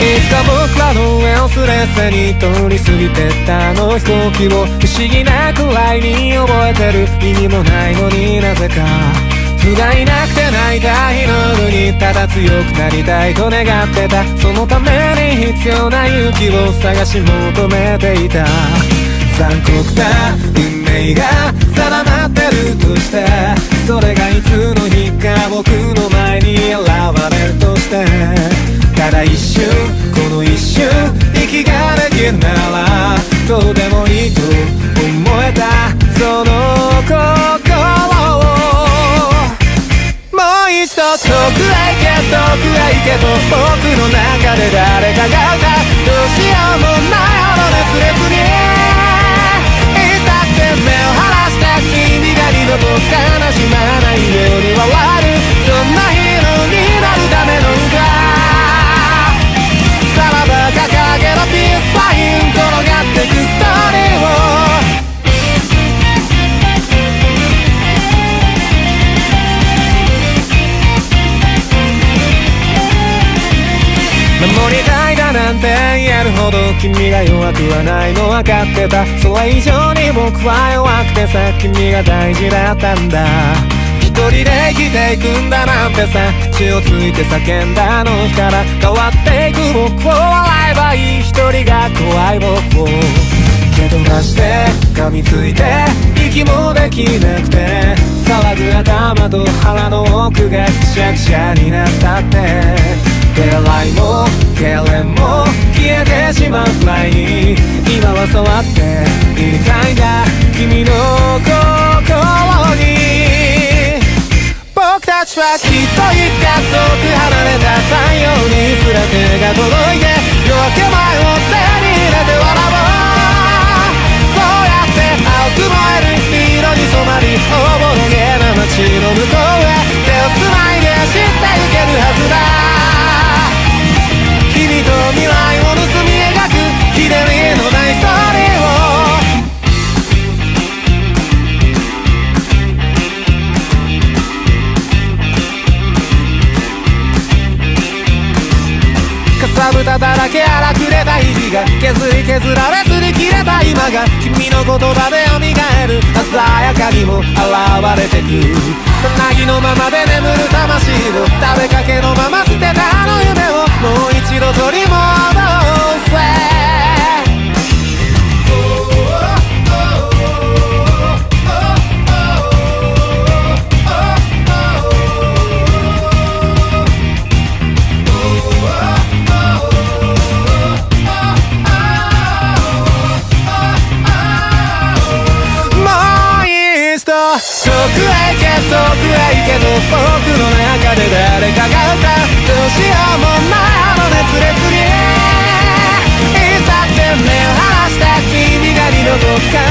いつか僕らの上をスレスレに通り過ぎてったあの飛行機を不思議なくらいに覚えてる。意味もないのになぜか不甲斐なくて泣いた日の夜にただ強くなりたいと願ってた。そのために必要な勇気を探し求めていた。残酷な運命が定まってるとして、それがいつの日か僕の前に現れるとして、ただ一瞬この一瞬息ができるならどうでもいいと思えたその心を、もう一度遠くへ行け遠くへ行けと僕の中で誰かが歌う。どうしようもないほど熱烈にいつだって目を離して君が二度と悲しまないように笑う。そんなヒーローになるための歌。さらば掲げろピースサイン転がってくストーリーを。守りたいだなんて言えるほど君が弱くはないの分かってた。それ以上に僕は弱くてさ、君が大事だったんだ。一人で生きていくんだなんてさ、口をついて叫んだあの日から変わっていく僕を笑えばいい。一人が怖い僕を蹴飛ばして噛みついて息もできなくて、騒ぐ頭と腹の奥がくしゃくしゃになったって、手洗いも痙攣も消えてしまうくらいに今は触っていたいんだ君の心に。僕たちはきっといつか遠く離れた太陽にすら手が届いて、夜明け前を手に入れて笑おう。そうやって青く燃える色に染まりおぼろげな街の向こうへ手をつないで走ってゆけるはずだ。君と未来を盗み描く日照りのないストーリーを。かさぶただらけ荒くれた日々が削り削られ擦り切れた今が君の言葉で蘇る。鮮やかにも現れてくさなぎのままで眠る魂を食べかけのまま捨てたあの夢をもう一度取り戻せ。遠くへ行け遠くへ行けと僕の中で誰かが歌う。どうしようもないあの熱烈にいつだって目を離して君が二度と